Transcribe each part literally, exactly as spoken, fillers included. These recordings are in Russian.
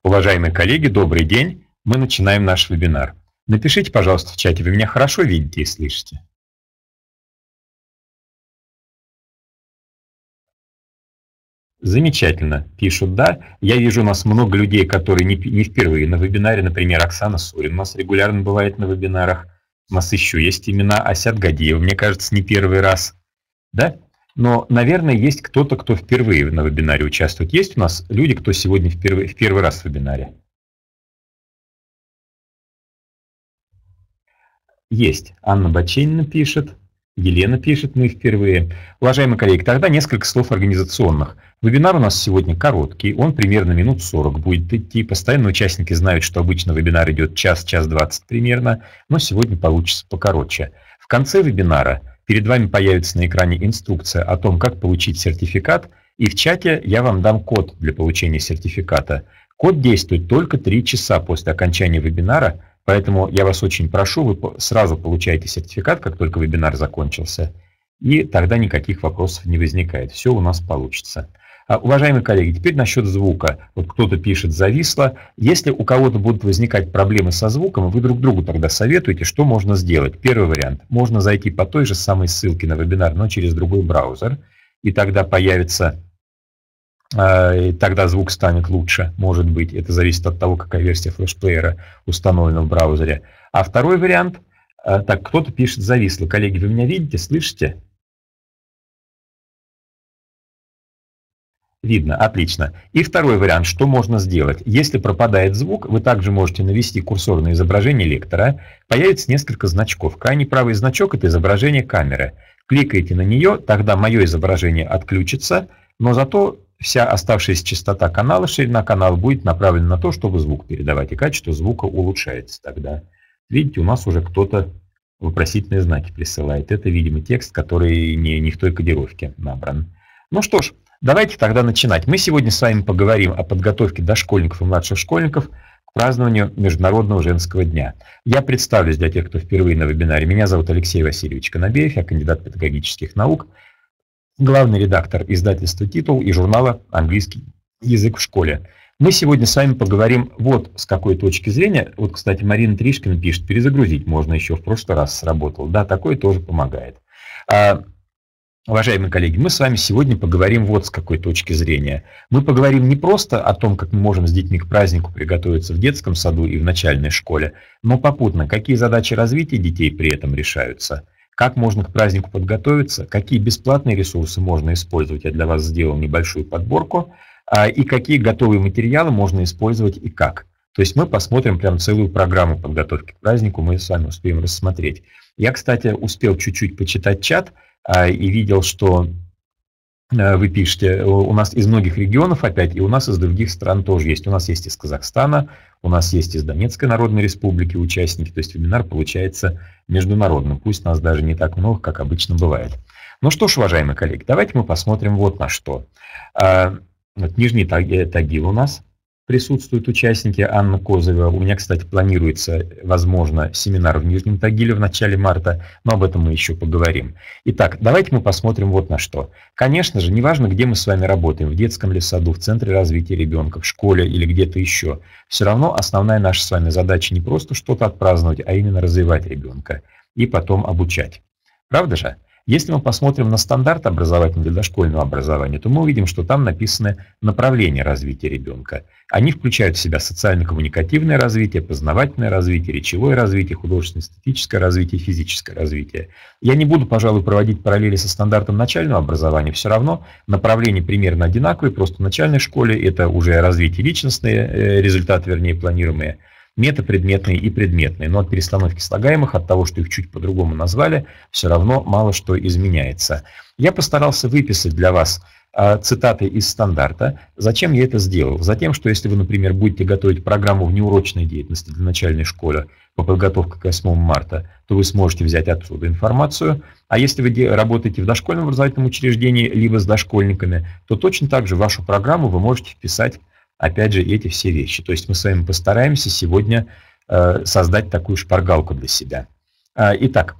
Уважаемые коллеги, добрый день. Мы начинаем наш вебинар. Напишите, пожалуйста, в чате, вы меня хорошо видите и слышите? Замечательно. Пишут «да». Я вижу, у нас много людей, которые не, не впервые на вебинаре. Например, Оксана Сурин у нас регулярно бывает на вебинарах. У нас еще есть имена. Асят Гадиев, мне кажется, не первый раз. Да? Но, наверное, есть кто-то, кто впервые на вебинаре участвует. Есть у нас люди, кто сегодня впервые, в первый раз в вебинаре? Есть. Анна Баченина пишет, Елена пишет, мы впервые. Уважаемые коллеги, тогда несколько слов организационных. Вебинар у нас сегодня короткий, он примерно минут сорок будет идти. Постоянно участники знают, что обычно вебинар идет час, час двадцать примерно, но сегодня получится покороче. В конце вебинара перед вами появится на экране инструкция о том, как получить сертификат, и в чате я вам дам код для получения сертификата. Код действует только три часа после окончания вебинара, поэтому я вас очень прошу, вы сразу получаете сертификат, как только вебинар закончился, и тогда никаких вопросов не возникает. Все у нас получится. Уважаемые коллеги, теперь насчет звука. Вот кто-то пишет «зависло». Если у кого-то будут возникать проблемы со звуком, вы друг другу тогда советуете, что можно сделать. Первый вариант. Можно зайти по той же самой ссылке на вебинар, но через другой браузер, и тогда появится... тогда звук станет лучше, может быть. Это зависит от того, какая версия флешплеера установлена в браузере. А второй вариант, так, кто-то пишет «зависло». Коллеги, вы меня видите, слышите? Видно, отлично. И второй вариант, что можно сделать. Если пропадает звук, вы также можете навести курсор на изображение лектора. Появится несколько значков. Крайний правый значок – это изображение камеры. Кликаете на нее, тогда мое изображение отключится, но зато вся оставшаяся частота канала, ширина канала будет направлена на то, чтобы звук передавать, и качество звука улучшается тогда. Видите, у нас уже кто-то вопросительные знаки присылает. Это, видимо, текст, который не, не в той кодировке набран. Ну что ж, давайте тогда начинать. Мы сегодня с вами поговорим о подготовке дошкольников и младших школьников к празднованию Международного женского дня. Я представлюсь для тех, кто впервые на вебинаре. Меня зовут Алексей Васильевич Конобеев, я кандидат педагогических наук, главный редактор издательства «Титул» и журнала «Английский язык в школе». Мы сегодня с вами поговорим вот с какой точки зрения. Вот, кстати, Марина Тришкина пишет, перезагрузить можно, еще в прошлый раз сработал. Да, такое тоже помогает. А, уважаемые коллеги, мы с вами сегодня поговорим вот с какой точки зрения. Мы поговорим не просто о том, как мы можем с детьми к празднику приготовиться в детском саду и в начальной школе, но попутно, какие задачи развития детей при этом решаются. Как можно к празднику подготовиться, какие бесплатные ресурсы можно использовать, я для вас сделал небольшую подборку, и какие готовые материалы можно использовать и как. То есть мы посмотрим прям целую программу подготовки к празднику, мы с вами успеем рассмотреть. Я, кстати, успел чуть-чуть почитать чат и видел, что вы пишете, у нас из многих регионов опять, и у нас из других стран тоже есть. У нас есть из Казахстана, у нас есть из Донецкой Народной Республики участники, то есть вебинар получается международным, пусть нас даже не так много, как обычно бывает. Ну что ж, уважаемые коллеги, давайте мы посмотрим вот на что. Вот Нижний Тагил у нас присутствуют участники, Анна Козырева. У меня, кстати, планируется, возможно, семинар в Нижнем Тагиле в начале марта, но об этом мы еще поговорим. Итак, давайте мы посмотрим вот на что. Конечно же, неважно, где мы с вами работаем, в детском ли саду, в центре развития ребенка, в школе или где-то еще, все равно основная наша с вами задача не просто что-то отпраздновать, а именно развивать ребенка и потом обучать. Правда же? Если мы посмотрим на стандарт образовательный для дошкольного образования, то мы увидим, что там написаны направления развития ребенка. Они включают в себя социально-коммуникативное развитие, познавательное развитие, речевое развитие, художественно-эстетическое развитие, физическое развитие. Я не буду, пожалуй, проводить параллели со стандартом начального образования, все равно направления примерно одинаковые, просто в начальной школе это уже развитие личностные, результаты, вернее, планируемые, метапредметные и предметные, но от перестановки слагаемых, от того, что их чуть по-другому назвали, все равно мало что изменяется. Я постарался выписать для вас а, цитаты из стандарта. Зачем я это сделал? Затем, что если вы, например, будете готовить программу внеурочной деятельности для начальной школы по подготовке к восьмому марта, то вы сможете взять оттуда информацию. А если вы работаете в дошкольном образовательном учреждении, либо с дошкольниками, то точно так же в вашу программу вы можете вписать опять же, эти все вещи. То есть мы с вами постараемся сегодня э, создать такую шпаргалку для себя. Э, итак,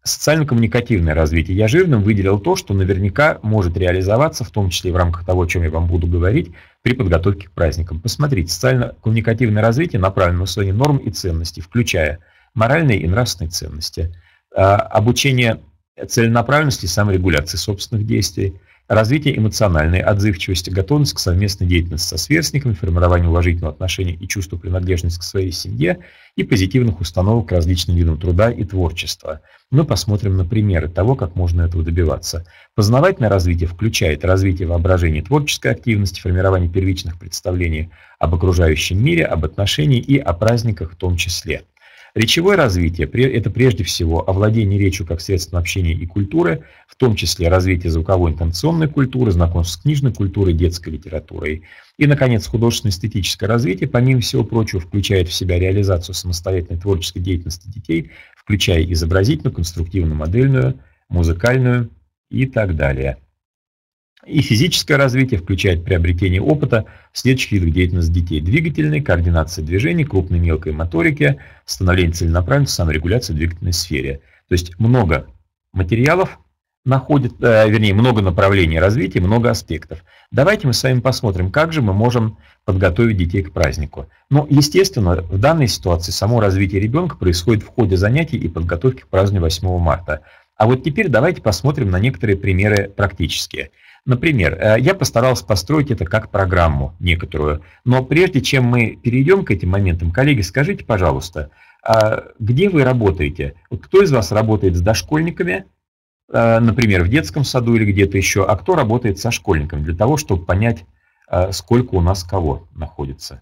Социально-коммуникативное развитие. Я жирным выделил то, что наверняка может реализоваться, в том числе и в рамках того, о чем я вам буду говорить, при подготовке к праздникам. Посмотрите, социально-коммуникативное развитие направлено на усвоение норм и ценностей, включая моральные и нравственные ценности, обучение целенаправленности и саморегуляции собственных действий, развитие эмоциональной отзывчивости, готовность к совместной деятельности со сверстниками, формирование уважительного отношения и чувства принадлежности к своей семье и позитивных установок к различным видам труда и творчества. Мы посмотрим на примеры того, как можно этого добиваться. Познавательное развитие включает развитие воображения и творческой активности, формирование первичных представлений об окружающем мире, об отношении и о праздниках в том числе. Речевое развитие – это прежде всего овладение речью как средством общения и культуры, в том числе развитие звуковой интонационной культуры, знакомство с книжной культурой, детской литературой. И, наконец, художественно-эстетическое развитие, помимо всего прочего, включает в себя реализацию самостоятельной творческой деятельности детей, включая изобразительную, конструктивно-модельную, музыкальную и так далее. И физическое развитие включает приобретение опыта в следующих видах деятельности детей: двигательной, координация движений, крупной и мелкой моторики, становление целенаправленности, саморегуляция в двигательной сфере. То есть много материалов находит, э, вернее, много направлений развития, много аспектов. Давайте мы с вами посмотрим, как же мы можем подготовить детей к празднику. Ну, естественно, в данной ситуации само развитие ребенка происходит в ходе занятий и подготовки к празднованию восьмого марта. А вот теперь давайте посмотрим на некоторые примеры практические. Например, я постарался построить это как программу некоторую, но прежде чем мы перейдем к этим моментам, коллеги, скажите, пожалуйста, где вы работаете? Вот кто из вас работает с дошкольниками, например, в детском саду или где-то еще, а кто работает со школьниками, для того, чтобы понять, сколько у нас кого находится?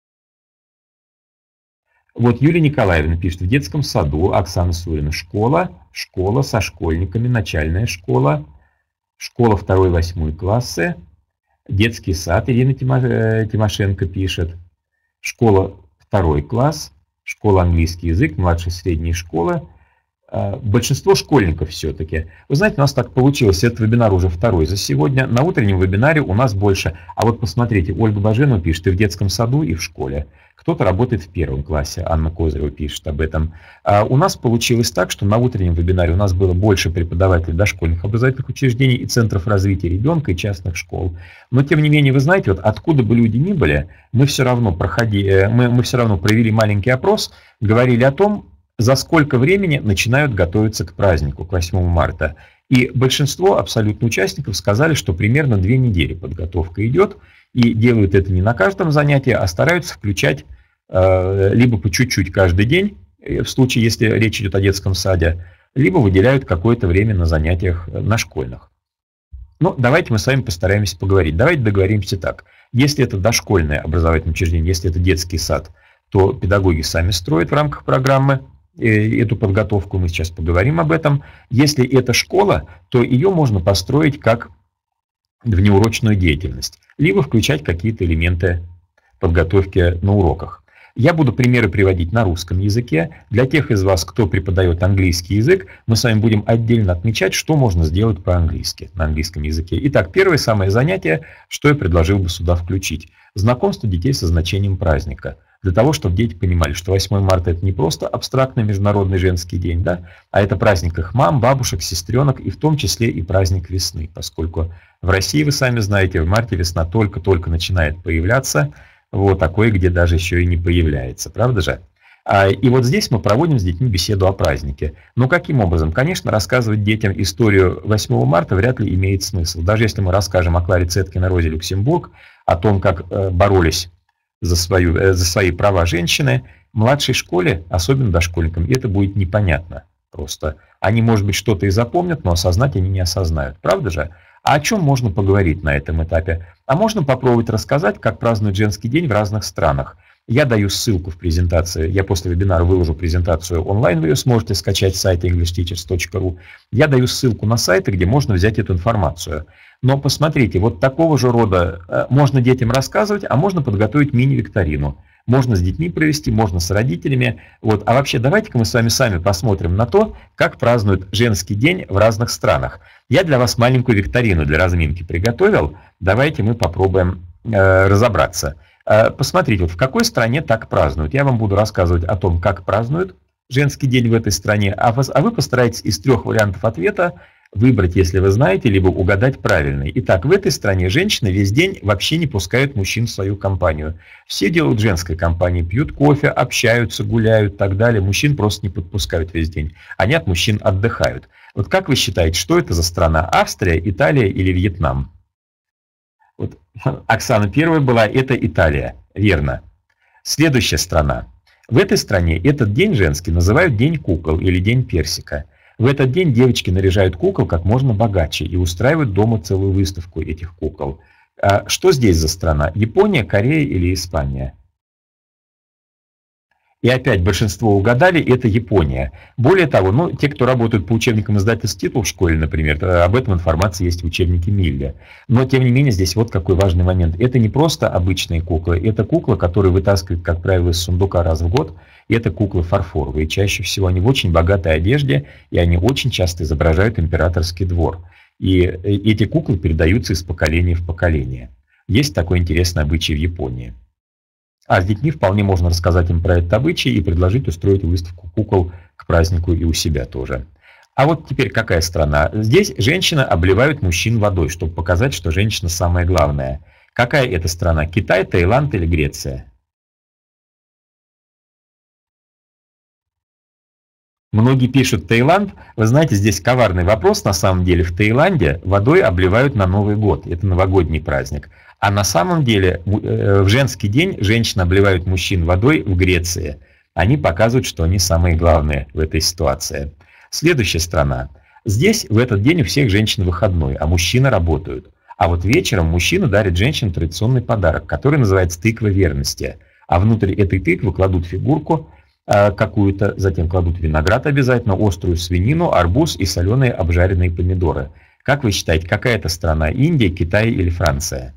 Вот Юлия Николаевна пишет: в детском саду, Оксана Сурина, школа, школа со школьниками, начальная школа, школа второй-восьмой классы, детский сад, Ирина Тимошенко пишет, школа второй класс, школа английский язык, младшая средняя школа. Большинство школьников все-таки. Вы знаете, у нас так получилось, этот вебинар уже второй за сегодня. На утреннем вебинаре у нас больше. А вот посмотрите, Ольга Баженова пишет: и в детском саду, и в школе. Кто-то работает в первом классе, Анна Козырева пишет об этом. А у нас получилось так, что на утреннем вебинаре у нас было больше преподавателей дошкольных образовательных учреждений и центров развития ребенка и частных школ. Но тем не менее, вы знаете, вот откуда бы люди ни были, мы все равно проходили, мы, мы все равно провели маленький опрос, говорили о том, за сколько времени начинают готовиться к празднику, к восьмому марта. И большинство абсолютно участников сказали, что примерно две недели подготовка идет, и делают это не на каждом занятии, а стараются включать э, либо по чуть-чуть каждый день, в случае, если речь идет о детском саде, либо выделяют какое-то время на занятиях на школьных. Ну, давайте мы с вами постараемся поговорить. Давайте договоримся так. Если это дошкольное образовательное учреждение, если это детский сад, то педагоги сами строят в рамках программы эту подготовку, мы сейчас поговорим об этом. Если это школа, то ее можно построить как внеурочную деятельность, либо включать какие-то элементы подготовки на уроках. Я буду примеры приводить на русском языке. Для тех из вас, кто преподает английский язык, мы с вами будем отдельно отмечать, что можно сделать по-английски, на английском языке. Итак, первое самое занятие, что я предложил бы сюда включить. Знакомство детей со значением праздника. Для того, чтобы дети понимали, что восьмое марта это не просто абстрактный международный женский день, да, а это праздник их мам, бабушек, сестренок и в том числе и праздник весны, поскольку в России, вы сами знаете, в марте весна только-только начинает появляться, вот такой, где даже еще и не появляется, правда же? И вот здесь мы проводим с детьми беседу о празднике. Но каким образом? Конечно, рассказывать детям историю восьмого марта вряд ли имеет смысл. Даже если мы расскажем о Кларе Цеткин и Розе Люксембург, о том, как боролись за, свою, за свои права женщины, в младшей школе, особенно дошкольникам, это будет непонятно просто. Они, может быть, что-то и запомнят, но осознать они не осознают. Правда же? А о чем можно поговорить на этом этапе? А можно попробовать рассказать, как празднуют женский день в разных странах. Я даю ссылку в презентации, я после вебинара выложу презентацию онлайн, вы ее сможете скачать с сайта english teachers точка ru. Я даю ссылку на сайты, где можно взять эту информацию. Но посмотрите, вот такого же рода можно детям рассказывать, а можно подготовить мини-викторину. Можно с детьми провести, можно с родителями. Вот. А вообще давайте-ка мы с вами сами посмотрим на то, как празднуют женский день в разных странах. Я для вас маленькую викторину для разминки приготовил. Давайте мы попробуем э, разобраться. Э, посмотрите, вот в какой стране так празднуют. Я вам буду рассказывать о том, как празднуют женский день в этой стране, а вы постараетесь из трех вариантов ответа выбрать, если вы знаете, либо угадать правильный. Итак, в этой стране женщины весь день вообще не пускают мужчин в свою компанию. Все делают в женской компании, пьют кофе, общаются, гуляют и так далее. Мужчин просто не подпускают весь день. Они от мужчин отдыхают. Вот как вы считаете, что это за страна? Австрия, Италия или Вьетнам? Вот, Оксана первая была, это Италия. Верно. Следующая страна. В этой стране этот день женский называют День кукол или День персика. В этот день девочки наряжают кукол как можно богаче и устраивают дома целую выставку этих кукол. А что здесь за страна? Япония, Корея или Испания? И опять большинство угадали, это Япония. Более того, ну, те, кто работают по учебникам издательств «Титул» в школе, например, об этом информация есть в учебнике Милля. Но, тем не менее, здесь вот какой важный момент. Это не просто обычные куклы, это куклы, которые вытаскивают, как правило, из сундука раз в год. И это куклы фарфоровые. Чаще всего они в очень богатой одежде, и они очень часто изображают императорский двор. И эти куклы передаются из поколения в поколение. Есть такой интересный обычай в Японии. А с детьми вполне можно рассказать им про этот обычай и предложить устроить выставку кукол к празднику и у себя тоже. А вот теперь какая страна? Здесь женщины обливают мужчин водой, чтобы показать, что женщина самая главная. Какая это страна? Китай, Таиланд или Греция? Многие пишут Таиланд. Вы знаете, здесь коварный вопрос. На самом деле в Таиланде водой обливают на Новый год. Это новогодний праздник. А на самом деле в женский день женщины обливают мужчин водой в Греции. Они показывают, что они самые главные в этой ситуации. Следующая страна. Здесь в этот день у всех женщин выходной, а мужчины работают. А вот вечером мужчина дарит женщинам традиционный подарок, который называется тыква верности. А внутрь этой тыквы кладут фигурку какую-то, затем кладут виноград обязательно, острую свинину, арбуз и соленые обжаренные помидоры. Как вы считаете, какая это страна? Индия, Китай или Франция?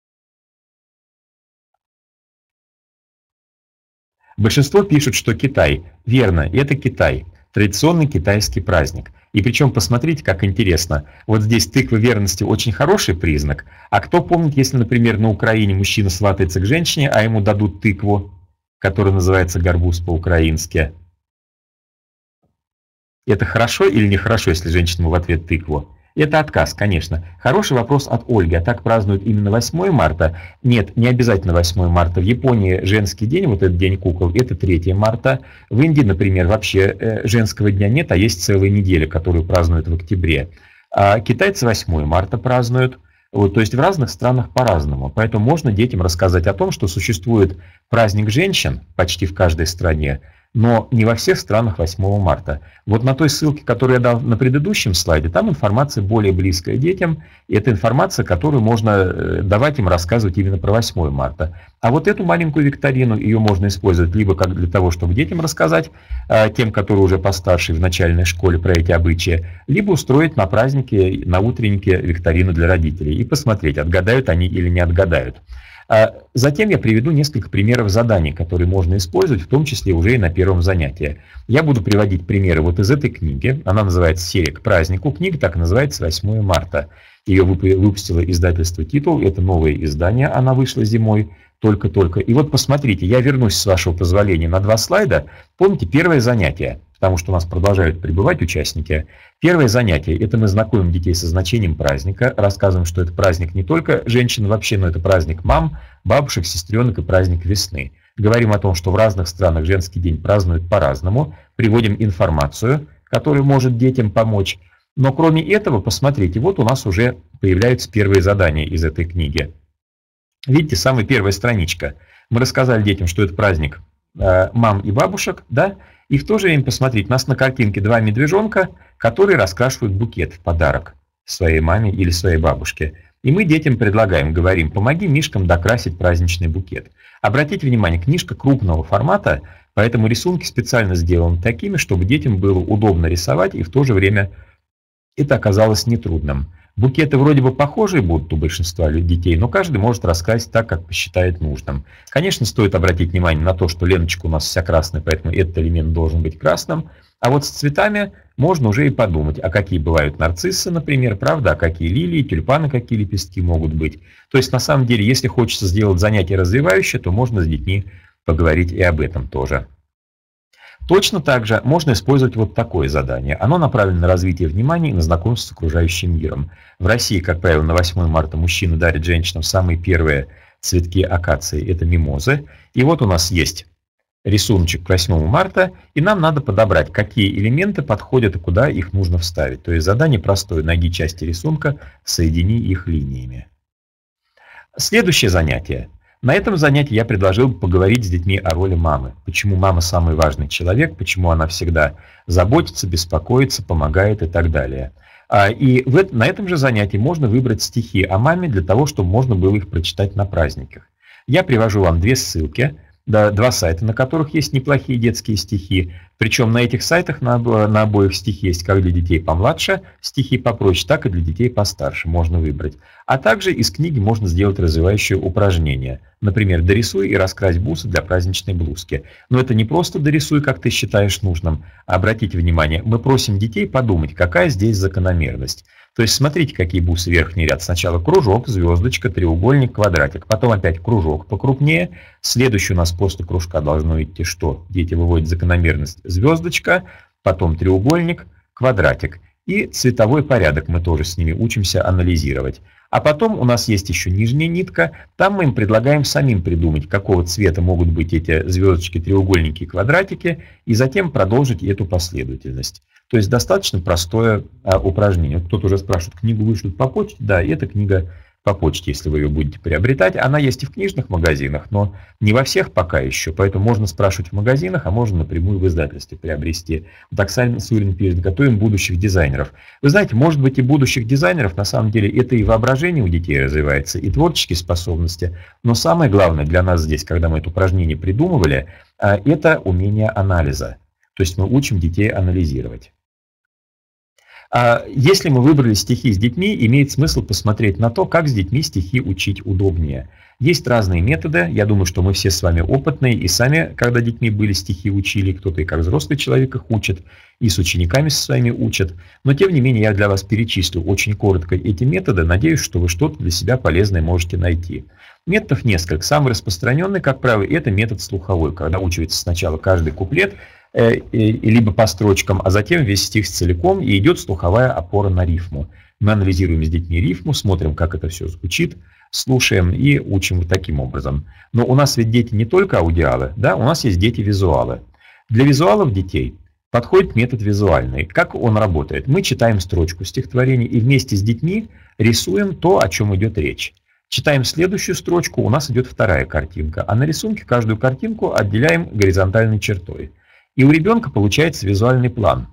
Большинство пишут, что Китай. Верно, это Китай. Традиционный китайский праздник. И причем посмотрите, как интересно. Вот здесь тыква верности очень хороший признак. А кто помнит, если, например, на Украине мужчина сватается к женщине, а ему дадут тыкву, которая называется гарбуз по-украински? Это хорошо или нехорошо, если женщина ему в ответ тыкву? Это отказ, конечно. Хороший вопрос от Ольги. А так празднуют именно восьмое марта? Нет, не обязательно восьмое марта. В Японии женский день, вот этот день кукол, это третье марта. В Индии, например, вообще э, женского дня нет, а есть целая неделя, которую празднуют в октябре. А китайцы восьмое марта празднуют. Вот, то есть в разных странах по-разному. Поэтому можно детям рассказать о том, что существует праздник женщин почти в каждой стране, но не во всех странах восьмого марта. Вот на той ссылке, которую я дал на предыдущем слайде, там информация более близкая детям. И это информация, которую можно давать им рассказывать именно про восьмое марта. А вот эту маленькую викторину, ее можно использовать либо как для того, чтобы детям рассказать, тем, которые уже постарше в начальной школе про эти обычаи, либо устроить на празднике, на утреннике викторину для родителей и посмотреть, отгадают они или не отгадают. Затем я приведу несколько примеров заданий, которые можно использовать, в том числе уже и на первом занятии. Я буду приводить примеры вот из этой книги. Она называется «Серия к празднику». Книга так и называется «восьмое марта». Ее выпустило издательство «Титул». Это новое издание, она вышла зимой только-только. И вот посмотрите, я вернусь, с вашего позволения, на два слайда. Помните, первое занятие, потому что у нас продолжают прибывать участники. Первое занятие – это мы знакомим детей со значением праздника, рассказываем, что это праздник не только женщин вообще, но это праздник мам, бабушек, сестренок и праздник весны. Говорим о том, что в разных странах женский день празднуют по-разному, приводим информацию, которая может детям помочь. Но кроме этого, посмотрите, вот у нас уже появляются первые задания из этой книги. Видите, самая первая страничка. Мы рассказали детям, что это праздник э, мам и бабушек, да? И в то же время, посмотрите, у нас на картинке два медвежонка, которые раскрашивают букет в подарок своей маме или своей бабушке. И мы детям предлагаем, говорим, помоги мишкам докрасить праздничный букет. Обратите внимание, книжка крупного формата, поэтому рисунки специально сделаны такими, чтобы детям было удобно рисовать, и в то же время это оказалось нетрудным. Букеты вроде бы похожие будут у большинства детей, но каждый может раскрасить так, как посчитает нужным. Конечно, стоит обратить внимание на то, что ленточка у нас вся красная, поэтому этот элемент должен быть красным. А вот с цветами можно уже и подумать, а какие бывают нарциссы, например, правда, а какие лилии, тюльпаны, какие лепестки могут быть. То есть, на самом деле, если хочется сделать занятие развивающее, то можно с детьми поговорить и об этом тоже. Точно так же можно использовать вот такое задание. Оно направлено на развитие внимания и на знакомство с окружающим миром. В России, как правило, на восьмое марта мужчины дарят женщинам самые первые цветки акации, это мимозы. И вот у нас есть рисуночек к восьмому марта, и нам надо подобрать, какие элементы подходят и куда их нужно вставить. То есть задание простое: найди части рисунка, соедини их линиями. Следующее занятие. На этом занятии я предложил поговорить с детьми о роли мамы. Почему мама самый важный человек, почему она всегда заботится, беспокоится, помогает и так далее. И в, на этом же занятии можно выбрать стихи о маме для того, чтобы можно было их прочитать на праздниках. Я привожу вам две ссылки, да, два сайта, на которых есть неплохие детские стихи. Причем на этих сайтах на, на обоих стихи есть как для детей помладше, стихи попроще, так и для детей постарше можно выбрать. А также из книги можно сделать развивающее упражнение. Например, дорисуй и раскрась бусы для праздничной блузки. Но это не просто дорисуй, как ты считаешь нужным. А обратите внимание, мы просим детей подумать, какая здесь закономерность. То есть смотрите, какие бусы: верхний ряд. Сначала кружок, звездочка, треугольник, квадратик. Потом опять кружок покрупнее. Следующий у нас после кружка должно идти что? Дети выводят закономерность: звездочка, потом треугольник, квадратик. И цветовой порядок мы тоже с ними учимся анализировать. А потом у нас есть еще нижняя нитка. Там мы им предлагаем самим придумать, какого цвета могут быть эти звездочки, треугольники и квадратики, и затем продолжить эту последовательность. То есть достаточно простое а, упражнение. Кто-то уже спрашивает, книгу вышлют по почте? Да, это книга по почте, если вы ее будете приобретать. Она есть и в книжных магазинах, но не во всех пока еще, поэтому можно спрашивать в магазинах, а можно напрямую в издательстве приобрести. Вот Оксана Сурин пишет: готовим будущих дизайнеров. Вы знаете, может быть, и будущих дизайнеров, на самом деле, это и воображение у детей развивается, и творческие способности. Но самое главное для нас здесь, когда мы это упражнение придумывали, это умение анализа. То есть мы учим детей анализировать. Если мы выбрали стихи с детьми, имеет смысл посмотреть на то, как с детьми стихи учить удобнее. Есть разные методы, я думаю, что мы все с вами опытные, и сами, когда детьми были, стихи учили, кто-то и как взрослый человек их учит, и с учениками со своими учат. Но тем не менее я для вас перечислю очень коротко эти методы, надеюсь, что вы что-то для себя полезное можете найти. Методов несколько. Самый распространенный, как правило, это метод слуховой, когда учивается сначала каждый куплет, либо по строчкам, а затем весь стих целиком, и идет слуховая опора на рифму. Мы анализируем с детьми рифму, смотрим, как это все звучит, слушаем и учим вот таким образом. Но у нас ведь дети не только аудиалы, да, у нас есть дети-визуалы. Для визуалов детей подходит метод визуальный. Как он работает? Мы читаем строчку стихотворения и вместе с детьми рисуем то, о чем идет речь. Читаем следующую строчку, у нас идет вторая картинка, а на рисунке каждую картинку отделяем горизонтальной чертой. И у ребенка получается визуальный план,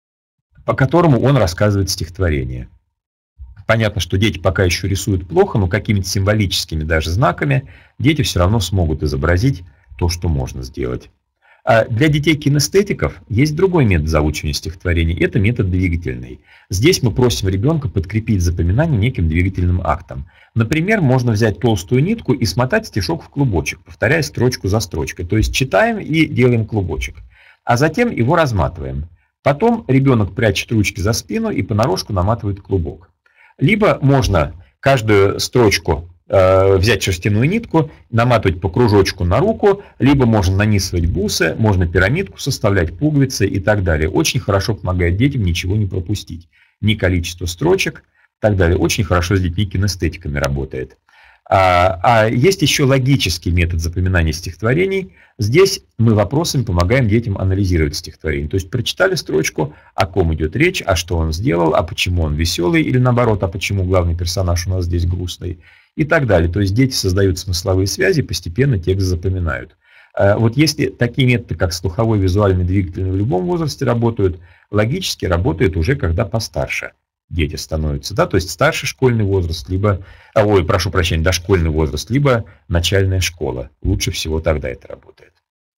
по которому он рассказывает стихотворение. Понятно, что дети пока еще рисуют плохо, но какими-то символическими даже знаками дети все равно смогут изобразить то, что можно сделать. А для детей-кинестетиков есть другой метод заучивания стихотворений. Это метод двигательный. Здесь мы просим ребенка подкрепить запоминание неким двигательным актом. Например, можно взять толстую нитку и смотать стишок в клубочек, повторяя строчку за строчкой. То есть читаем и делаем клубочек. А затем его разматываем. Потом ребенок прячет ручки за спину и понарошку наматывает клубок. Либо можно каждую строчку э, взять шерстяную нитку, наматывать по кружочку на руку, либо можно нанизывать бусы, можно пирамидку составлять, пуговицы и так далее. Очень хорошо помогает детям ничего не пропустить. Ни количество строчек и так далее. Очень хорошо с детьми-кинестетиками работает. А, а есть еще логический метод запоминания стихотворений. Здесь мы вопросами помогаем детям анализировать стихотворение. То есть прочитали строчку, о ком идет речь, а что он сделал, а почему он веселый, или наоборот, а почему главный персонаж у нас здесь грустный, и так далее. То есть дети создают смысловые связи, постепенно текст запоминают. А вот если такие методы, как слуховой, визуальный, двигательный в любом возрасте работают, логически работают уже когда постарше дети становятся, да, то есть старший школьный возраст, либо, ой, прошу прощения, дошкольный возраст, либо начальная школа. Лучше всего тогда это работает.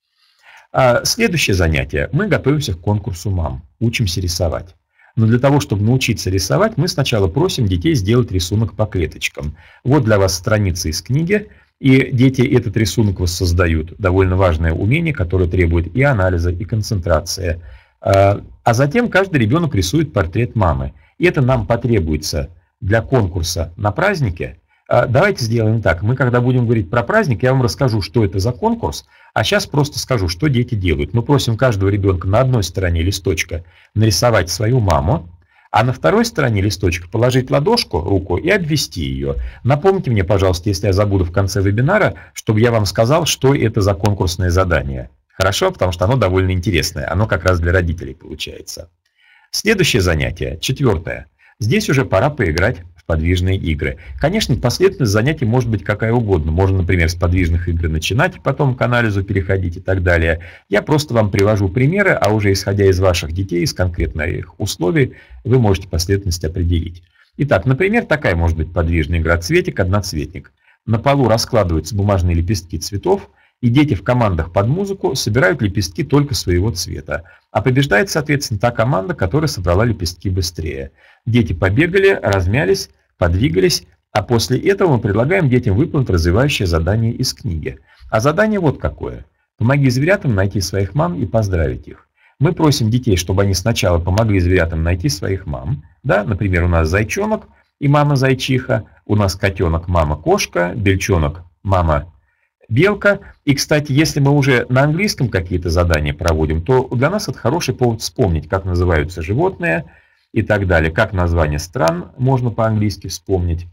А следующее занятие. Мы готовимся к конкурсу мам, учимся рисовать. Но для того, чтобы научиться рисовать, мы сначала просим детей сделать рисунок по клеточкам. Вот для вас страница из книги, и дети этот рисунок воссоздают. Довольно важное умение, которое требует и анализа, и концентрации. А затем каждый ребенок рисует портрет мамы. И это нам потребуется для конкурса на празднике, Давайте сделаем так. Мы, когда будем говорить про праздник, я вам расскажу, что это за конкурс, а сейчас просто скажу, что дети делают. Мы просим каждого ребенка на одной стороне листочка нарисовать свою маму, а на второй стороне листочка положить ладошку, руку и обвести ее. Напомните мне, пожалуйста, если я забуду в конце вебинара, чтобы я вам сказал, что это за конкурсное задание. Хорошо? Потому что оно довольно интересное. Оно как раз для родителей получается. Следующее занятие, четвертое. Здесь уже пора поиграть в подвижные игры. Конечно, последовательность занятий может быть какая угодно. Можно, например, с подвижных игр начинать, потом к анализу переходить и так далее. Я просто вам привожу примеры, а уже исходя из ваших детей, из конкретных условий, вы можете последовательность определить. Итак, например, такая может быть подвижная игра цветик-одноцветник. На полу раскладываются бумажные лепестки цветов, и дети в командах под музыку собирают лепестки только своего цвета. А побеждает, соответственно, та команда, которая собрала лепестки быстрее. Дети побегали, размялись, подвигались, а после этого мы предлагаем детям выполнить развивающее задание из книги. А задание вот какое. Помоги зверятам найти своих мам и поздравить их. Мы просим детей, чтобы они сначала помогли зверятам найти своих мам. Да? Например, у нас зайчонок и мама зайчиха, у нас котенок, мама кошка, бельчонок, мама белка. И, кстати, если мы уже на английском какие-то задания проводим, то для нас это хороший повод вспомнить, как называются животные и так далее, как название стран можно по-английски вспомнить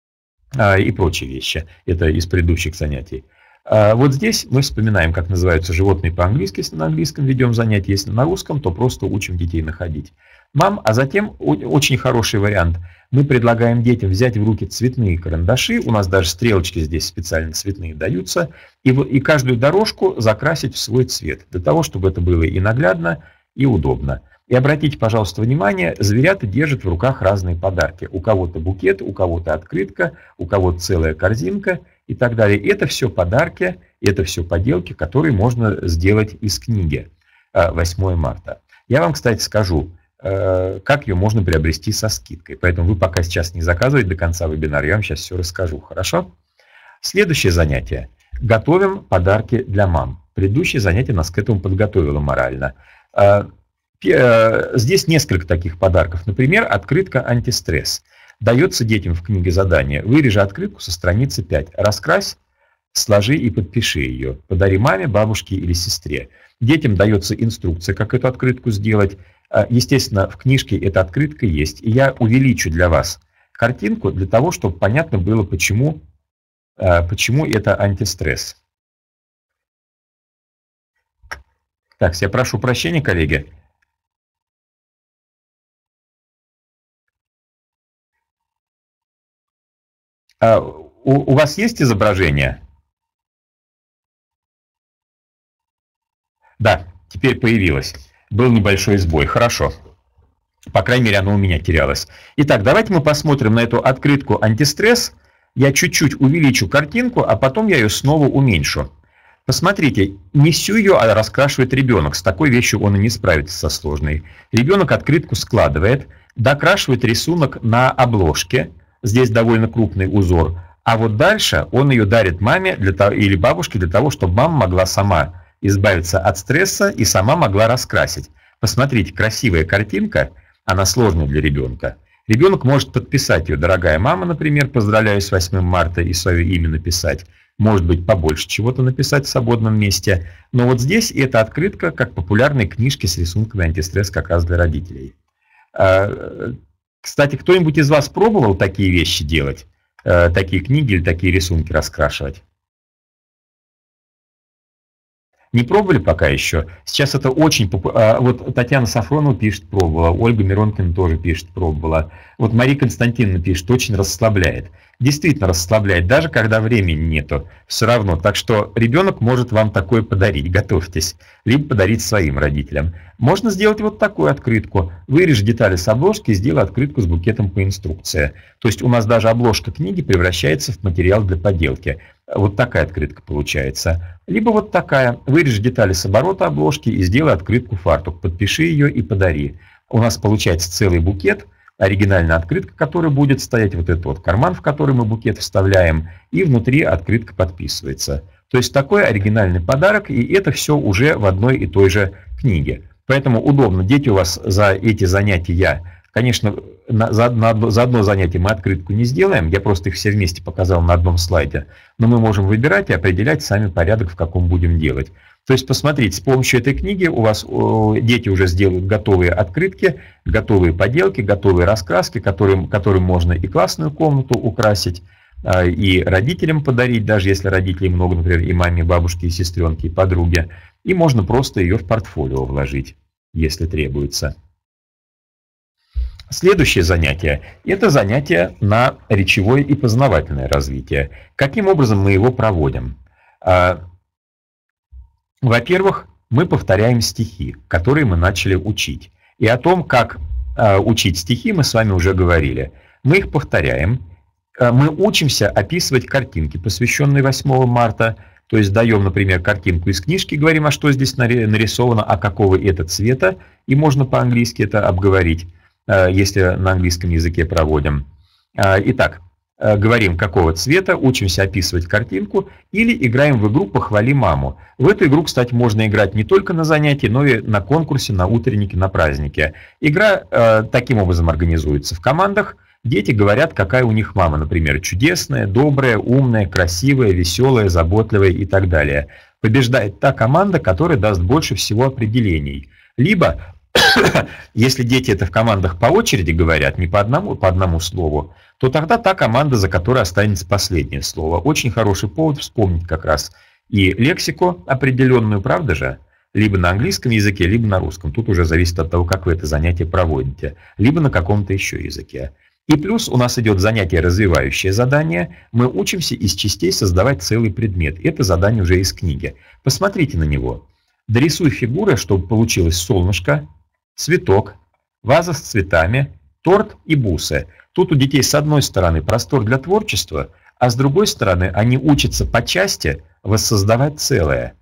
и прочие вещи. Это из предыдущих занятий. Вот здесь мы вспоминаем, как называются животные по-английски, если на английском ведем занятия, если на русском, то просто учим детей находить мам, а затем очень хороший вариант. Мы предлагаем детям взять в руки цветные карандаши, у нас даже стрелочки здесь специально цветные даются, и, и каждую дорожку закрасить в свой цвет, для того, чтобы это было и наглядно, и удобно. И обратите, пожалуйста, внимание, зверята держат в руках разные подарки. У кого-то букет, у кого-то открытка, у кого-то целая корзинка и так далее. Это все подарки, это все поделки, которые можно сделать из книги восьмое марта. Я вам, кстати, скажу, как ее можно приобрести со скидкой. Поэтому вы пока сейчас не заказывайте до конца вебинара, я вам сейчас все расскажу, хорошо? Следующее занятие. Готовим подарки для мам. Предыдущее занятие нас к этому подготовило морально. Здесь несколько таких подарков. Например, открытка «Антистресс». Дается детям в книге задание. Вырежи открытку со страницы пять. Раскрась, сложи и подпиши ее. Подари маме, бабушке или сестре. Детям дается инструкция, как эту открытку сделать. Естественно, в книжке эта открытка есть. И я увеличу для вас картинку, для того, чтобы понятно было, почему, почему это антистресс. Так, я прошу прощения, коллеги. У, у вас есть изображение? Да, теперь появилось. Был небольшой сбой. Хорошо. По крайней мере, оно у меня терялось. Итак, давайте мы посмотрим на эту открытку «Антистресс». Я чуть-чуть увеличу картинку, а потом я ее снова уменьшу. Посмотрите, не всю ее раскрашивает ребенок. С такой вещью он и не справится со сложной. Ребенок открытку складывает, докрашивает рисунок на обложке. Здесь довольно крупный узор. А вот дальше он ее дарит маме для того, или бабушке для того, чтобы мама могла сама избавиться от стресса и сама могла раскрасить. Посмотрите, красивая картинка, она сложная для ребенка. Ребенок может подписать ее: «Дорогая мама», например, «Поздравляю с восьмым марта», и свое имя написать. Может быть, побольше чего-то написать в свободном месте. Но вот здесь эта открытка, как популярные книжки с рисунками «Антистресс», как раз для родителей. Кстати, кто-нибудь из вас пробовал такие вещи делать? Такие книги или такие рисунки раскрашивать? Не пробовали пока еще? Сейчас это очень популярно. Вот Татьяна Сафронова пишет, пробовала. Ольга Миронкина тоже пишет, пробовала. Вот Мария Константиновна пишет, очень расслабляет. Действительно расслабляет, даже когда времени нету. Все равно. Так что ребенок может вам такое подарить. Готовьтесь. Либо подарить своим родителям. Можно сделать вот такую открытку. Вырежь детали с обложки и сделай открытку с букетом по инструкции. То есть у нас даже обложка книги превращается в материал для поделки. Вот такая открытка получается. Либо вот такая. Вырежь детали с оборота обложки и сделай открытку фартук. Подпиши ее и подари. У нас получается целый букет. Оригинальная открытка, которая будет стоять, вот этот вот карман, в который мы букет вставляем, и внутри открытка подписывается. То есть такой оригинальный подарок, и это все уже в одной и той же книге. Поэтому удобно. Дети у вас за эти занятия Конечно, на, за, на, за одно занятие мы открытку не сделаем, я просто их все вместе показал на одном слайде, но мы можем выбирать и определять сами порядок, в каком будем делать. То есть, посмотрите, с помощью этой книги у вас о, дети уже сделают готовые открытки, готовые поделки, готовые раскраски, которым, которым можно и классную комнату украсить, и родителям подарить, даже если родителей много, например, и маме, и бабушке, и сестренке, и подруге. И можно просто ее в портфолио вложить, если требуется. Следующее занятие – это занятие на речевое и познавательное развитие. Каким образом мы его проводим? Во-первых, мы повторяем стихи, которые мы начали учить. И о том, как учить стихи, мы с вами уже говорили. Мы их повторяем. Мы учимся описывать картинки, посвященные восьмому марта, то есть даем, например, картинку из книжки, говорим, а что здесь нарисовано, а какого это цвета, и можно по-английски это обговорить, если на английском языке проводим. Итак, говорим, какого цвета, учимся описывать картинку или играем в игру «Похвали маму». В эту игру, кстати, можно играть не только на занятии, но и на конкурсе, на утреннике, на празднике. Игра э, таким образом организуется в командах. Дети говорят, какая у них мама, например, чудесная, добрая, умная, красивая, веселая, заботливая и так далее. Побеждает та команда, которая даст больше всего определений. Либо, если дети это в командах по очереди говорят, не по одному, по одному слову, то тогда та команда, за которой останется последнее слово. Очень хороший повод вспомнить как раз и лексику определенную, правда же? Либо на английском языке, либо на русском. Тут уже зависит от того, как вы это занятие проводите. Либо на каком-то еще языке. И плюс у нас идет занятие развивающее задание. Мы учимся из частей создавать целый предмет. Это задание уже из книги. Посмотрите на него. Дорисуй фигуры, чтобы получилось солнышко, цветок, ваза с цветами, торт и бусы. Тут у детей с одной стороны простор для творчества, а с другой стороны они учатся по части воссоздавать целое.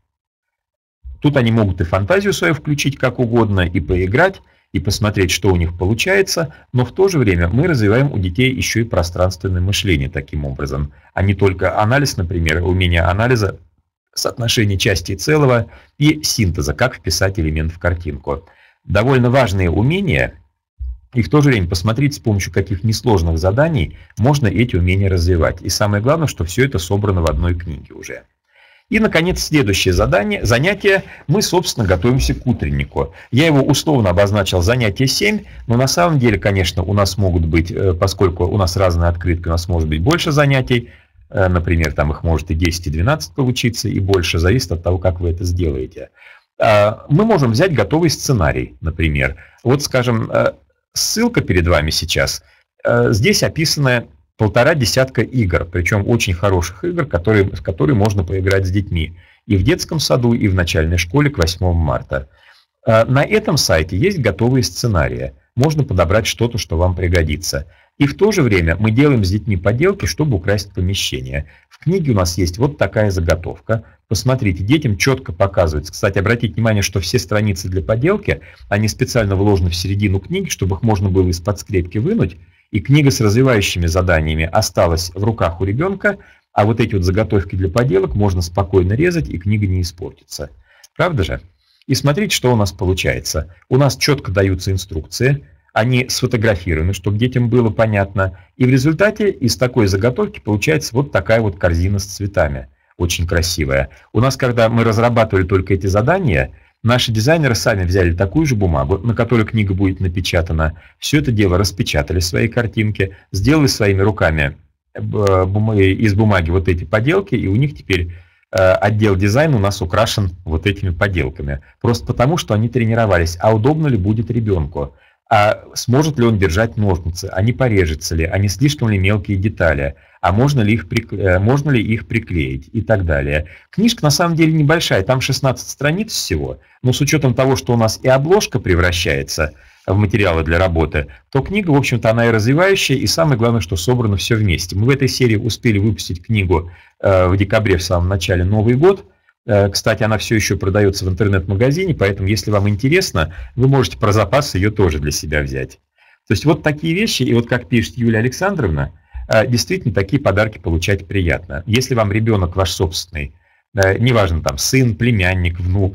Тут они могут и фантазию свою включить как угодно, и поиграть, и посмотреть, что у них получается, но в то же время мы развиваем у детей еще и пространственное мышление таким образом, а не только анализ, например, умение анализа, соотношение части и целого и синтеза, как вписать элемент в картинку. Довольно важные умения, и в то же время посмотреть, с помощью каких несложных заданий можно эти умения развивать. И самое главное, что все это собрано в одной книге уже. И, наконец, следующее задание, занятие, мы, собственно, готовимся к утреннику. Я его условно обозначил занятие семь, но на самом деле, конечно, у нас могут быть, поскольку у нас разные открытки, у нас может быть больше занятий, например, там их может и десять, и двенадцать получиться, и больше, зависит от того, как вы это сделаете. Мы можем взять готовый сценарий, например. Вот, скажем, ссылка перед вами сейчас. Здесь описаны полтора десятка игр, причем очень хороших игр, которые, в которые можно поиграть с детьми и в детском саду, и в начальной школе к восьмому марта. На этом сайте есть готовые сценарии. Можно подобрать что-то, что вам пригодится. И в то же время мы делаем с детьми поделки, чтобы украсить помещение. В книге у нас есть вот такая заготовка. Посмотрите, детям четко показывается. Кстати, обратите внимание, что все страницы для поделки, они специально вложены в середину книги, чтобы их можно было из-под скрепки вынуть. И книга с развивающими заданиями осталась в руках у ребенка, а вот эти вот заготовки для поделок можно спокойно резать, и книга не испортится. Правда же? И смотрите, что у нас получается. У нас четко даются инструкции, они сфотографированы, чтобы детям было понятно. И в результате из такой заготовки получается вот такая вот корзина с цветами. Очень красивая. У нас, когда мы разрабатывали только эти задания, наши дизайнеры сами взяли такую же бумагу, на которой книга будет напечатана. Все это дело распечатали свои картинки, сделали своими руками из бумаги вот эти поделки, и у них теперь отдел дизайна у нас украшен вот этими поделками. Просто потому, что они тренировались. А удобно ли будет ребенку? А сможет ли он держать ножницы? А не порежется ли? А не слишком ли мелкие детали? А можно ли их, прик... можно ли их приклеить? И так далее. Книжка на самом деле небольшая, там шестнадцать страниц всего. Но с учетом того, что у нас и обложка превращается в материалы для работы, то книга, в общем-то, она и развивающая, и самое главное, что собрано все вместе. Мы в этой серии успели выпустить книгу в декабре, в самом начале, Новый год. Кстати, она все еще продается в интернет-магазине, поэтому, если вам интересно, вы можете про запас ее тоже для себя взять. То есть вот такие вещи, и вот как пишет Юлия Александровна, действительно такие подарки получать приятно. Если вам ребенок ваш собственный, неважно там сын, племянник, внук,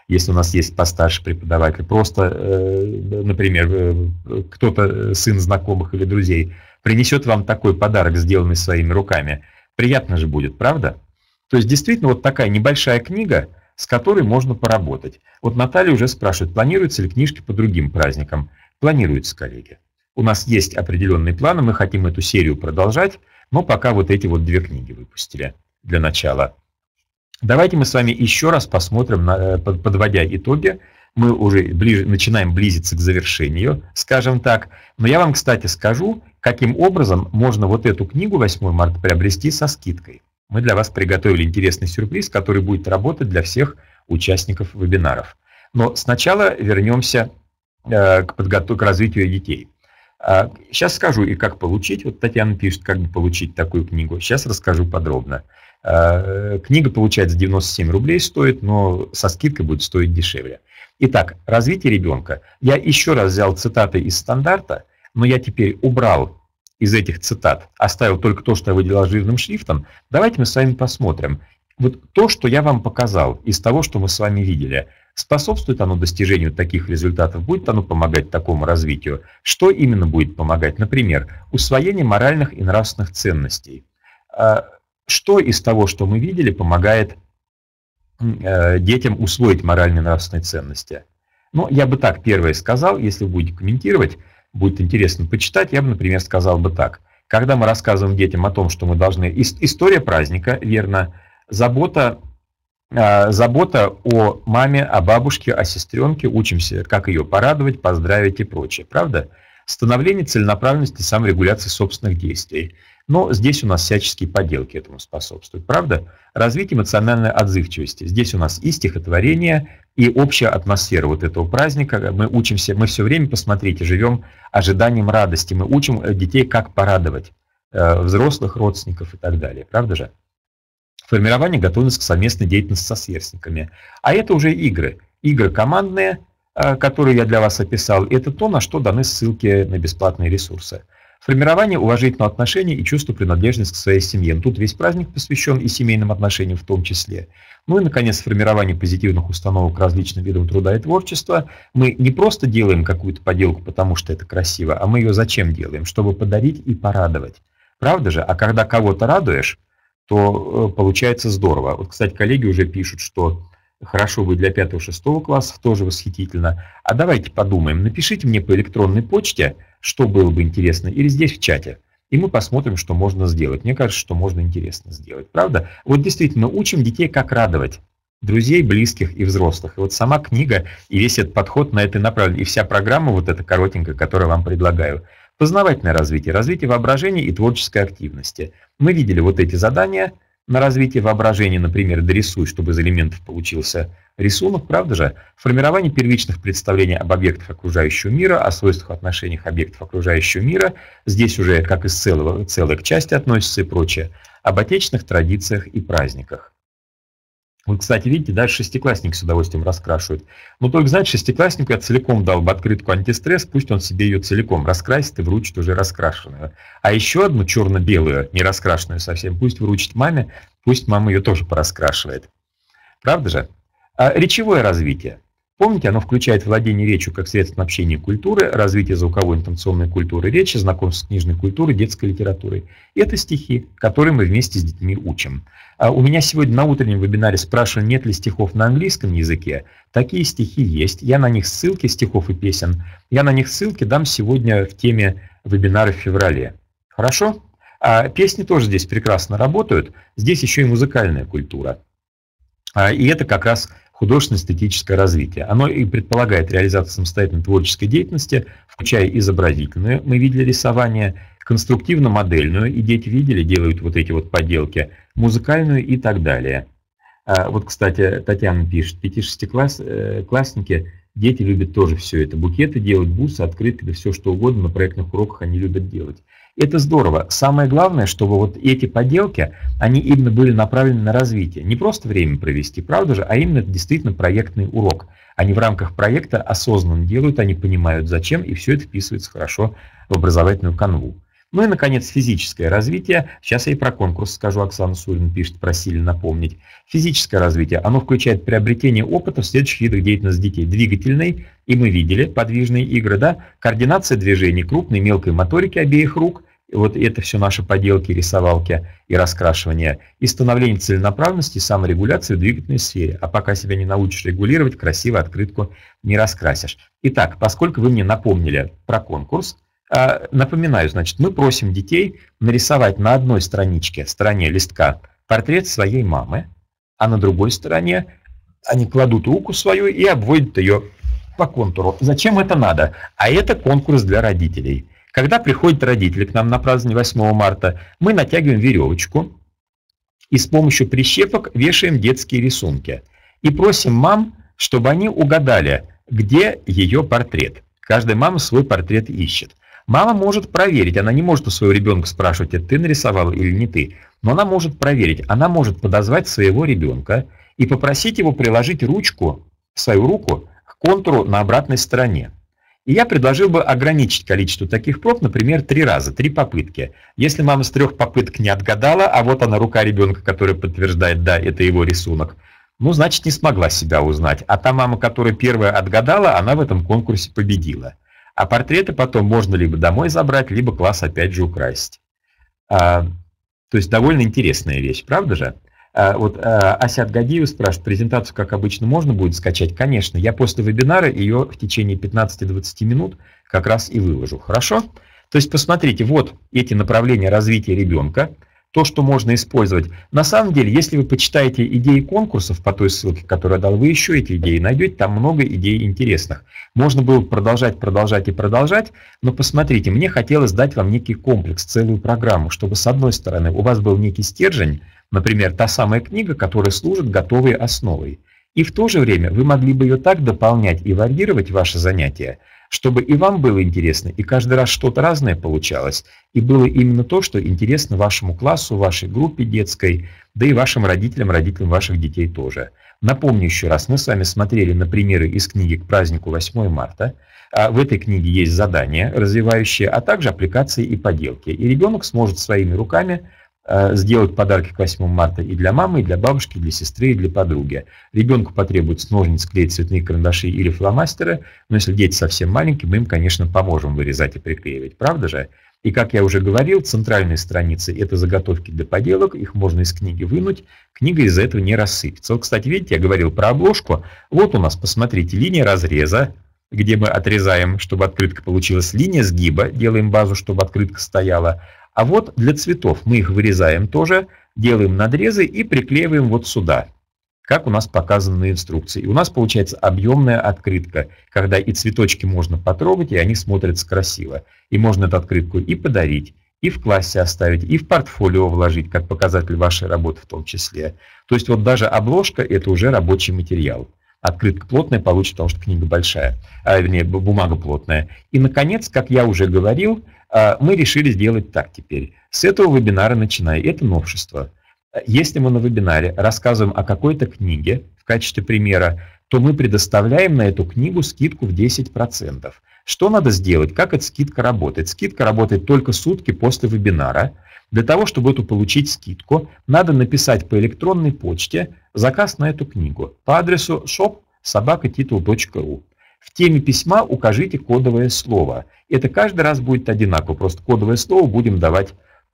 если у нас есть постарше преподаватель, просто, например, кто-то, сын знакомых или друзей, принесет вам такой подарок, сделанный своими руками. Приятно же будет, правда? То есть действительно вот такая небольшая книга, с которой можно поработать. Вот Наталья уже спрашивает, планируются ли книжки по другим праздникам? Планируются, коллеги. У нас есть определенные планы, мы хотим эту серию продолжать, но пока вот эти вот две книги выпустили для начала. Давайте мы с вами еще раз посмотрим, на, подводя итоги. Мы уже ближе, начинаем близиться к завершению, скажем так. Но я вам, кстати, скажу, каким образом можно вот эту книгу восьмое марта приобрести со скидкой. Мы для вас приготовили интересный сюрприз, который будет работать для всех участников вебинаров. Но сначала вернемся э, к подготовке, к развитию детей. Э, сейчас скажу и как получить. Вот Татьяна пишет, как бы получить такую книгу. Сейчас расскажу подробно. Книга, получается, девяносто семь рублей стоит, но со скидкой будет стоить дешевле. Итак, развитие ребенка. Я еще раз взял цитаты из стандарта, но я теперь убрал из этих цитат, оставил только то, что я выделял жирным шрифтом. Давайте мы с вами посмотрим. Вот то, что я вам показал из того, что мы с вами видели, способствует оно достижению таких результатов, будет оно помогать такому развитию? Что именно будет помогать? Например, усвоение моральных и нравственных ценностей. Что из того, что мы видели, помогает э, детям усвоить моральные и нравственные ценности? Ну, я бы так первое сказал, если вы будете комментировать, будет интересно почитать, я бы, например, сказал бы так. Когда мы рассказываем детям о том, что мы должны... История праздника, верно, забота, э, забота о маме, о бабушке, о сестренке, учимся, как ее порадовать, поздравить и прочее, правда? Становление целенаправленности, саморегуляции собственных действий. Но здесь у нас всяческие поделки этому способствуют, правда? Развитие эмоциональной отзывчивости. Здесь у нас и стихотворение, и общая атмосфера вот этого праздника. Мы учимся, мы все время, посмотрите, живем ожиданием радости. Мы учим детей, как порадовать э, взрослых, родственников и так далее, правда же? Формирование готовности к совместной деятельности со сверстниками. А это уже игры. Игры командные, э, которые я для вас описал, это то, на что даны ссылки на бесплатные ресурсы. Формирование уважительного отношения и чувства принадлежности к своей семье. Тут весь праздник посвящен и семейным отношениям в том числе. Ну и, наконец, формирование позитивных установок к различным видам труда и творчества. Мы не просто делаем какую-то поделку, потому что это красиво, а мы ее зачем делаем? Чтобы подарить и порадовать. Правда же? А когда кого-то радуешь, то получается здорово. Вот, кстати, коллеги уже пишут, что хорошо вы для пятого-шестого классов, тоже восхитительно. А давайте подумаем, напишите мне по электронной почте, что было бы интересно, или здесь в чате, и мы посмотрим, что можно сделать. Мне кажется, что можно интересно сделать, правда? Вот действительно, учим детей, как радовать друзей, близких и взрослых. И вот сама книга и весь этот подход на это направлен, и вся программа, вот эта коротенькая, которую я вам предлагаю. Познавательное развитие, развитие воображения и творческой активности. Мы видели вот эти задания на развитие воображения, например, дорисуй, чтобы из элементов получился рисунок, правда же? Формирование первичных представлений об объектах окружающего мира, о свойствах отношениях объектов окружающего мира. Здесь уже как из целого, целой к части относится и прочее. Об отечественных традициях и праздниках. Вот, кстати, видите, даже шестиклассники с удовольствием раскрашивают. Но только, знаете, шестикласснику я целиком дал бы открытку антистресс, пусть он себе ее целиком раскрасит и вручит уже раскрашенную. А еще одну черно-белую, не раскрашенную совсем, пусть вручит маме, пусть мама ее тоже пораскрашивает. Правда же? А речевое развитие. Помните, оно включает владение речью как средством общения и культуры, развитие звуковой интонационной культуры речи, знакомство с книжной культурой, детской литературой. И это стихи, которые мы вместе с детьми учим. А у меня сегодня на утреннем вебинаре спрашивали, нет ли стихов на английском языке. Такие стихи есть. Я на них ссылки стихов и песен. Я на них ссылки дам сегодня в теме вебинара в феврале. Хорошо? А песни тоже здесь прекрасно работают. Здесь еще и музыкальная культура. А, и это как раз художественно-эстетическое развитие. Оно и предполагает реализацию самостоятельной творческой деятельности, включая изобразительную, мы видели рисование, конструктивно-модельную, и дети видели, делают вот эти вот поделки, музыкальную и так далее. А вот, кстати, Татьяна пишет, пяти-шестиклассники, дети любят тоже все это, букеты делать, бусы, открытки, да все что угодно на проектных уроках они любят делать. Это здорово. Самое главное, чтобы вот эти поделки, они именно были направлены на развитие. Не просто время провести, правда же, а именно действительно проектный урок. Они в рамках проекта осознанно делают, они понимают зачем, и все это вписывается хорошо в образовательную канву. Ну и, наконец, физическое развитие. Сейчас я и про конкурс скажу, Оксана Сурина пишет, просили напомнить. Физическое развитие, оно включает приобретение опыта в следующих видах деятельности детей. Двигательной, и мы видели, подвижные игры, да, координация движений, крупной и мелкой моторики обеих рук, вот это все наши поделки, рисовалки и раскрашивание, и становление целенаправленности и саморегуляции в двигательной сфере. А пока себя не научишь регулировать, красиво открытку не раскрасишь. Итак, поскольку вы мне напомнили про конкурс, напоминаю, значит, мы просим детей нарисовать на одной страничке, стороне листка, портрет своей мамы, а на другой стороне они кладут руку свою и обводят ее по контуру. Зачем это надо? А это конкурс для родителей. Когда приходят родители к нам на празднование восьмого марта, мы натягиваем веревочку и с помощью прищепок вешаем детские рисунки. И просим мам, чтобы они угадали, где ее портрет. Каждая мама свой портрет ищет. Мама может проверить, она не может у своего ребенка спрашивать, это ты нарисовал или не ты, но она может проверить, она может подозвать своего ребенка и попросить его приложить ручку, свою руку к контуру на обратной стороне. И я предложил бы ограничить количество таких проб, например, три раза, три попытки. Если мама с трех попыток не отгадала, а вот она рука ребенка, которая подтверждает, да, это его рисунок, ну, значит, не смогла себя узнать. А та мама, которая первая отгадала, она в этом конкурсе победила. А портреты потом можно либо домой забрать, либо класс опять же украсить. А, то есть довольно интересная вещь, правда же? А, вот а, Асят Гадиев спрашивает, презентацию, как обычно, можно будет скачать? Конечно, я после вебинара ее в течение пятнадцати-двадцати минут как раз и выложу. Хорошо? То есть посмотрите, вот эти направления развития ребенка, то, что можно использовать. На самом деле, если вы почитаете идеи конкурсов по той ссылке, которую я дал, вы еще эти идеи найдете, там много идей интересных. Можно было продолжать, продолжать и продолжать, но посмотрите, мне хотелось дать вам некий комплекс, целую программу, чтобы с одной стороны у вас был некий стержень, например, та самая книга, которая служит готовой основой. И в то же время вы могли бы ее так дополнять и варьировать ваши занятия, чтобы и вам было интересно, и каждый раз что-то разное получалось, и было именно то, что интересно вашему классу, вашей группе детской, да и вашим родителям, родителям ваших детей тоже. Напомню еще раз, мы с вами смотрели на примеры из книги к празднику восьмого марта. В этой книге есть задания развивающие, а также аппликации и поделки. И ребенок сможет своими руками сделать подарки к восьмому марта и для мамы, и для бабушки, и для сестры, и для подруги. Ребенку потребуется ножницы, клеить, цветные карандаши или фломастеры, но если дети совсем маленькие, мы им, конечно, поможем вырезать и приклеивать, правда же? И, как я уже говорил, центральные страницы – это заготовки для поделок, их можно из книги вынуть, книга из-за этого не рассыпется. Вот, кстати, видите, я говорил про обложку, вот у нас, посмотрите, линия разреза, где мы отрезаем, чтобы открытка получилась, линия сгиба, делаем базу, чтобы открытка стояла. А вот для цветов мы их вырезаем тоже, делаем надрезы и приклеиваем вот сюда, как у нас показано на инструкции. И у нас получается объемная открытка, когда и цветочки можно потрогать, и они смотрятся красиво. И можно эту открытку и подарить, и в классе оставить, и в портфолио вложить, как показатель вашей работы в том числе. То есть вот даже обложка – это уже рабочий материал. Открытка плотная получится, потому что книга большая, а, вернее, бумага плотная. И, наконец, как я уже говорил, мы решили сделать так теперь. С этого вебинара начиная, это новшество. Если мы на вебинаре рассказываем о какой-то книге в качестве примера, то мы предоставляем на эту книгу скидку в десять процентов. Что надо сделать? Как эта скидка работает? Скидка работает только сутки после вебинара. Для того, чтобы эту получить скидку, надо написать по электронной почте заказ на эту книгу по адресу шоп собака титул точка ру. В теме письма укажите кодовое слово. Это каждый раз будет одинаково, просто кодовое слово будем давать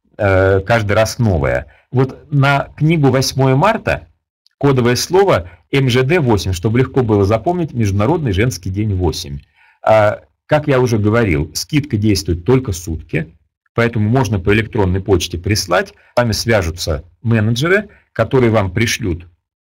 э, каждый раз новое. Вот на книгу восьмого марта кодовое слово эм жэ дэ восемь, чтобы легко было запомнить, Международный женский день восемь. А, как я уже говорил, скидка действует только сутки, поэтому можно по электронной почте прислать. С вами свяжутся менеджеры, которые вам пришлют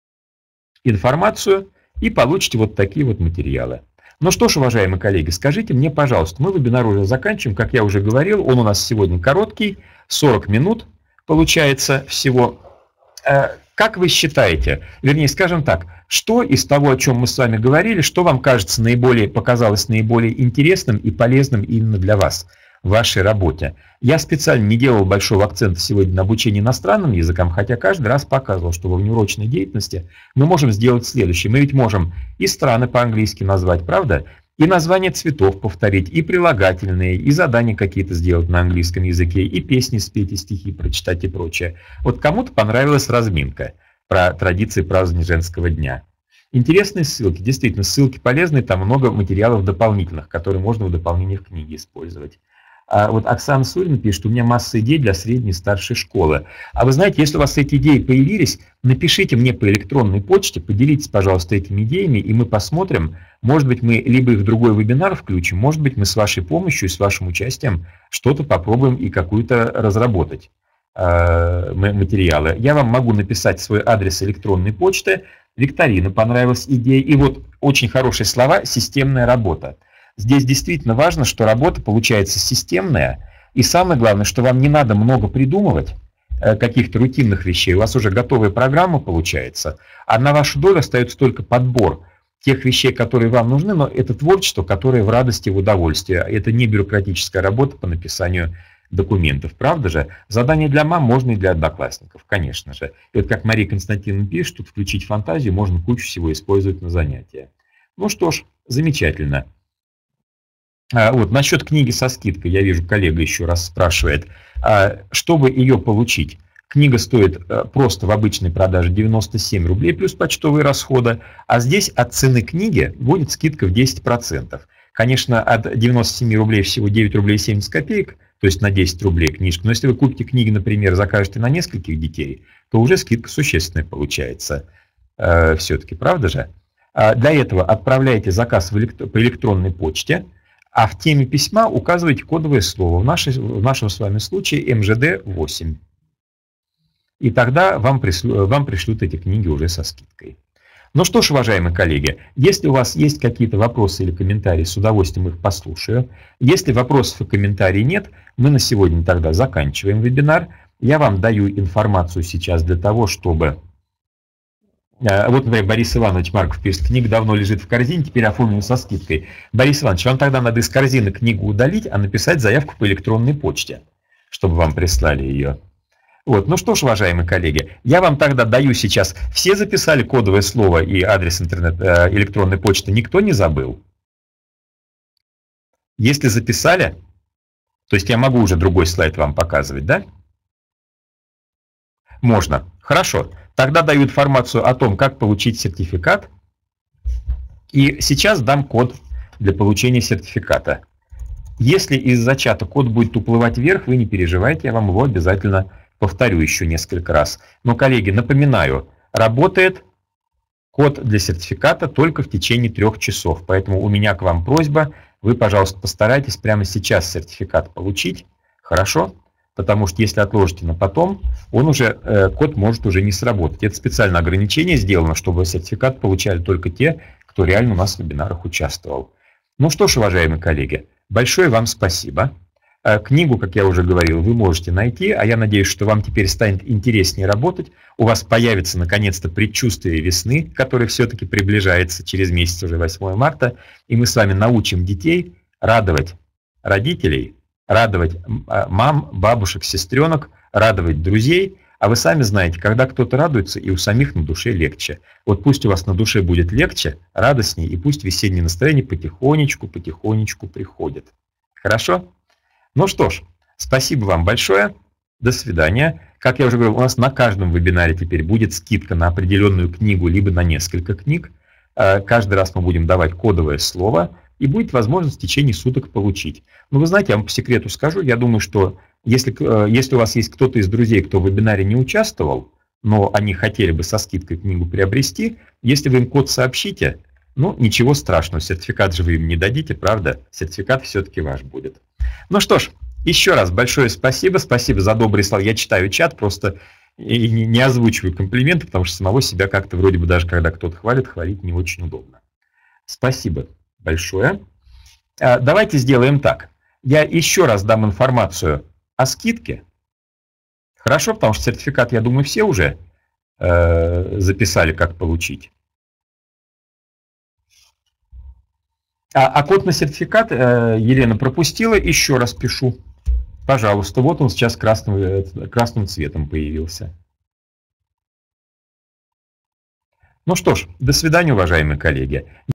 информацию, и получите вот такие вот материалы. Ну что ж, уважаемые коллеги, скажите мне, пожалуйста, мы вебинар уже заканчиваем, как я уже говорил, он у нас сегодня короткий, сорок минут получается всего. Как вы считаете, вернее, скажем так, что из того, о чем мы с вами говорили, что вам кажется наиболее, показалось наиболее интересным и полезным именно для вас в вашей работе? Я специально не делал большого акцента сегодня на обучение иностранным языкам, хотя каждый раз показывал, что во внеурочной деятельности мы можем сделать следующее. Мы ведь можем и страны по-английски назвать, правда? И название цветов повторить, и прилагательные, и задания какие-то сделать на английском языке, и песни спеть, и стихи прочитать и прочее. Вот кому-то понравилась разминка про традиции празднования женского дня. Интересные ссылки, действительно, ссылки полезные, там много материалов дополнительных, которые можно в дополнение в книге использовать. А вот Оксана Сурина пишет, у меня масса идей для средней и старшей школы. А вы знаете, если у вас эти идеи появились, напишите мне по электронной почте, поделитесь, пожалуйста, этими идеями, и мы посмотрим, может быть, мы либо их в другой вебинар включим, может быть, мы с вашей помощью и с вашим участием что-то попробуем и какую-то разработать э, материалы. Я вам могу написать свой адрес электронной почты. Викторина, понравилась идея. И вот очень хорошие слова «системная работа». Здесь действительно важно, что работа получается системная. И самое главное, что вам не надо много придумывать каких-то рутинных вещей. У вас уже готовая программа получается. А на вашу долю остается только подбор тех вещей, которые вам нужны, но это творчество, которое в радости и в удовольствии. Это не бюрократическая работа по написанию документов, правда же? Задание для мам можно и для одноклассников, конечно же. И вот как Мария Константиновна пишет, тут включить фантазию, можно кучу всего использовать на занятия. Ну что ж, замечательно. А, вот, насчет книги со скидкой, я вижу, коллега еще раз спрашивает. А, чтобы ее получить, книга стоит а, просто в обычной продаже девяносто семь рублей плюс почтовые расходы, а здесь от цены книги будет скидка в десять процентов. Конечно, от девяноста семи рублей всего девять рублей семьдесят копеек, то есть на десять рублей книжка. Но если вы купите книги, например, закажете на нескольких детей, то уже скидка существенная получается. Э, все-таки, правда же? А для этого отправляете заказ в электро- по электронной почте, а в теме письма указываете кодовое слово, в, нашей, в нашем с вами случае эм жэ дэ восемь. И тогда вам, прислю, вам пришлют эти книги уже со скидкой. Ну что ж, уважаемые коллеги, если у вас есть какие-то вопросы или комментарии, с удовольствием их послушаю. Если вопросов и комментариев нет, мы на сегодня тогда заканчиваем вебинар. Я вам даю информацию сейчас для того, чтобы... Вот, например, Борис Иванович Марков пишет, книга давно лежит в корзине, теперь оформлена со скидкой. Борис Иванович, вам тогда надо из корзины книгу удалить, а написать заявку по электронной почте, чтобы вам прислали ее. Вот. Ну что ж, уважаемые коллеги, я вам тогда даю сейчас, все записали кодовое слово и адрес интернет, э, электронной почты, никто не забыл? Если записали, то есть я могу уже другой слайд вам показывать, да? Можно. Хорошо. Тогда даю информацию о том, как получить сертификат. И сейчас дам код для получения сертификата. Если из-за чата код будет уплывать вверх, вы не переживайте, я вам его обязательно повторю еще несколько раз. Но, коллеги, напоминаю, работает код для сертификата только в течение трех часов. Поэтому у меня к вам просьба, вы, пожалуйста, постарайтесь прямо сейчас сертификат получить. Хорошо? Потому что если отложите на потом, он уже, э, код может уже не сработать. Это специальное ограничение сделано, чтобы сертификат получали только те, кто реально у нас в вебинарах участвовал. Ну что ж, уважаемые коллеги, большое вам спасибо. Книгу, как я уже говорил, вы можете найти, а я надеюсь, что вам теперь станет интереснее работать. У вас появится наконец-то предчувствие весны, которое все-таки приближается через месяц, уже восьмое марта, и мы с вами научим детей радовать родителей, радовать мам, бабушек, сестренок, радовать друзей. А вы сами знаете, когда кто-то радуется, и у самих на душе легче. Вот пусть у вас на душе будет легче, радостнее, и пусть весеннее настроение потихонечку, потихонечку приходит. Хорошо? Ну что ж, спасибо вам большое. До свидания. Как я уже говорил, у нас на каждом вебинаре теперь будет скидка на определенную книгу, либо на несколько книг. Каждый раз мы будем давать кодовое слово, и будет возможность в течение суток получить. Но вы знаете, я вам по секрету скажу, я думаю, что если, если у вас есть кто-то из друзей, кто в вебинаре не участвовал, но они хотели бы со скидкой книгу приобрести, если вы им код сообщите, ну ничего страшного, сертификат же вы им не дадите, правда? Сертификат все-таки ваш будет. Ну что ж, еще раз большое спасибо, спасибо за добрые слова. Я читаю чат, просто и не озвучиваю комплименты, потому что самого себя как-то вроде бы даже когда кто-то хвалит, хвалить не очень удобно. Спасибо большое. Давайте сделаем так. Я еще раз дам информацию о скидке. Хорошо, потому что сертификат, я думаю, все уже э, записали, как получить. А, а код на сертификат э, Елена пропустила, еще раз пишу. Пожалуйста, вот он сейчас красным, красным цветом появился. Ну что ж, до свидания, уважаемые коллеги.